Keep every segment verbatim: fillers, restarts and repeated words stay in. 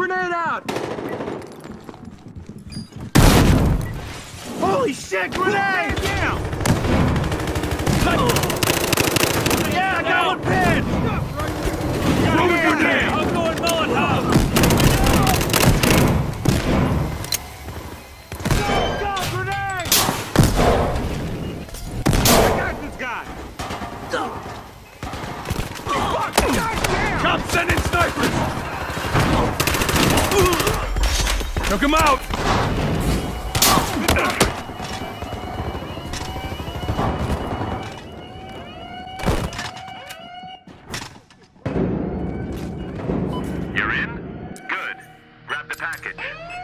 Grenade out! Holy shit, grenade! Down! Yeah, I got one pinned! Throw a grenade! I'm going Molotov! Go, grenade! I got this guy! Fuck, goddamn! Come send in snipers! Took him out! You're in? Good. Grab the package.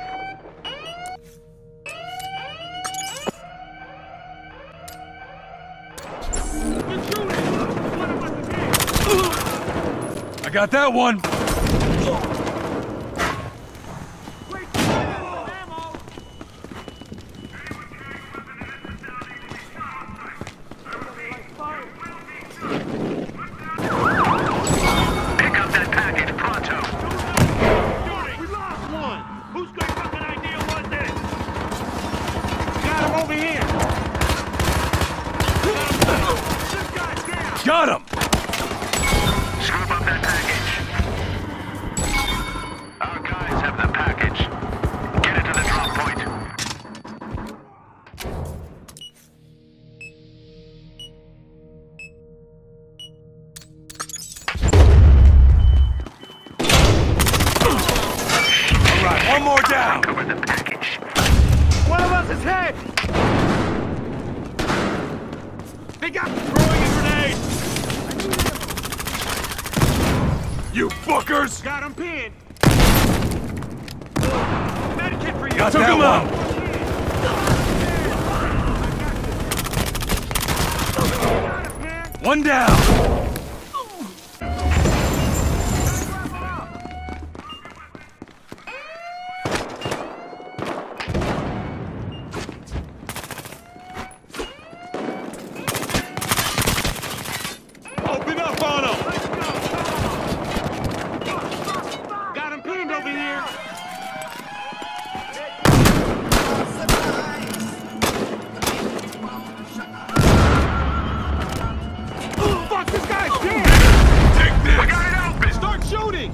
I got that one! Got him! Scoop up that package. Our guys have the package. Get it to the drop point. All right, one more down. Cover the package. One of us is hit! They got throwing a grenade! You fuckers! Got him pinned! Medikit for you! Got Took him out! One down! Open up on him! Got him pinned over here! Fuck, this guy's dead! Take this! We got it open! Start shooting!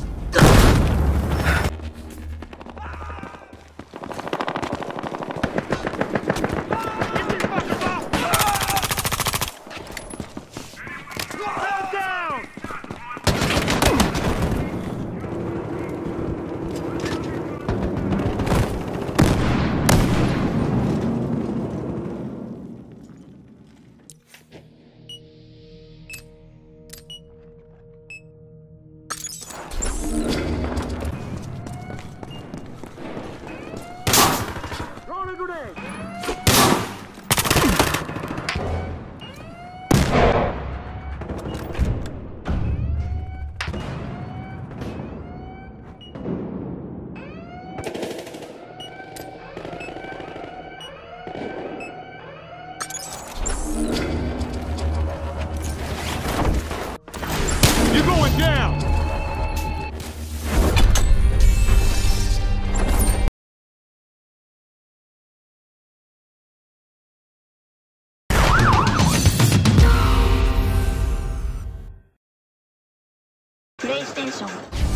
You're going down! PlayStation